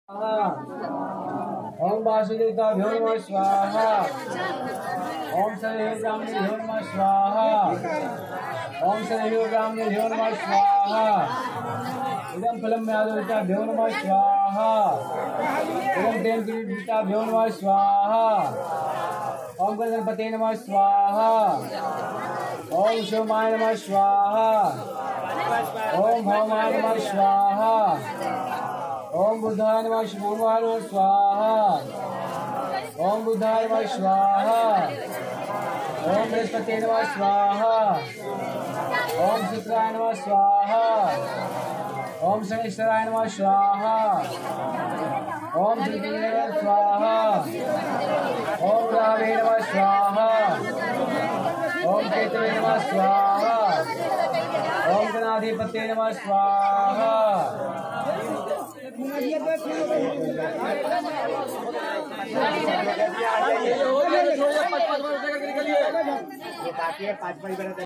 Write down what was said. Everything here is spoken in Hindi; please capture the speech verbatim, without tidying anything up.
ओम वासुदेवाभ्यो नमः स्वाहा। ओम सर्वेभ्यो नमः स्वाहा। ओम सर्वेभ्यो नमः स्वाहा। इदं फलं यादवभ्यो नमः स्वाहा। इदं तेनभ्यो नमः स्वाहा। ओम गणपते नमः स्वाहा। ओम सोमाय नमः स्वाहा। ओम भौमाय नमः स्वाहा। ओम बुद्धाय नमः शिवाय नमः स्वाहा। ओम बुद्धाय नमः स्वाहा। ओम बृहस्पति नमः स्वाहा। ओम शुक्राय नमः स्वाहा। ओम शनिश्चराय नमः स्वाहा। ओम धृति नमः स्वाहा। ओम रावे नमः स्वाहा। ओम केतवे नमः स्वाहा। ओम गणाधिपते नमः स्वाहा। ये